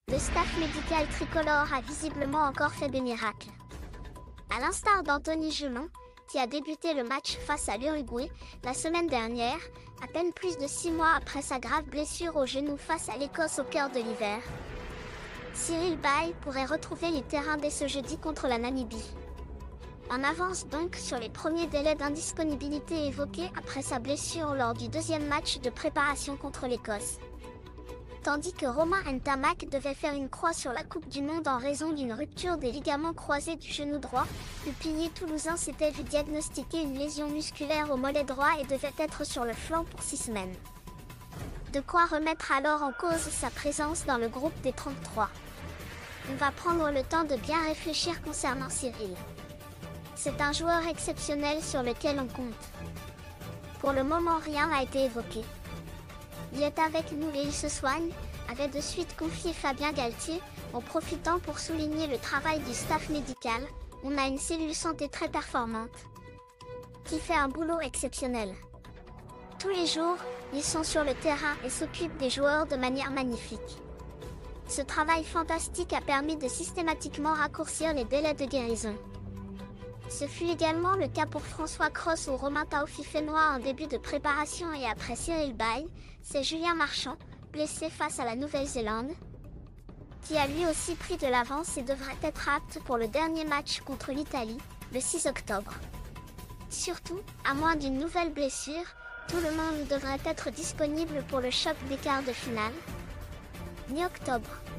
Le staff médical tricolore a visiblement encore fait des miracles. À l'instar d'Anthony Gelon, qui a débuté le match face à l'Uruguay la semaine dernière, à peine plus de 6 mois après sa grave blessure au genou face à l'Écosse au cœur de l'hiver. Cyril Baille pourrait retrouver les terrains dès ce jeudi contre la Namibie. On avance donc sur les premiers délais d'indisponibilité évoqués après sa blessure lors du deuxième match de préparation contre l'Écosse. Tandis que Romain Ntamak devait faire une croix sur la Coupe du Monde en raison d'une rupture des ligaments croisés du genou droit, le pilier toulousain s'était vu diagnostiquer une lésion musculaire au mollet droit et devait être sur le flanc pour 6 semaines. De quoi remettre alors en cause sa présence dans le groupe des 33. On va prendre le temps de bien réfléchir concernant Cyril. C'est un joueur exceptionnel sur lequel on compte. Pour le moment, rien n'a été évoqué. Il est avec nous et il se soigne, avait de suite confié Fabien Galtier, en profitant pour souligner le travail du staff médical. On a une cellule santé très performante, qui fait un boulot exceptionnel. Tous les jours, ils sont sur le terrain et s'occupent des joueurs de manière magnifique. Ce travail fantastique a permis de systématiquement raccourcir les délais de guérison. Ce fut également le cas pour François Cros ou Romain Taofifénois en début de préparation et après Cyril Baille, c'est Julien Marchand, blessé face à la Nouvelle-Zélande, qui a lui aussi pris de l'avance et devrait être apte pour le dernier match contre l'Italie, le 6 octobre. Surtout, à moins d'une nouvelle blessure, tout le monde devrait être disponible pour le choc des quarts de finale, mi-octobre.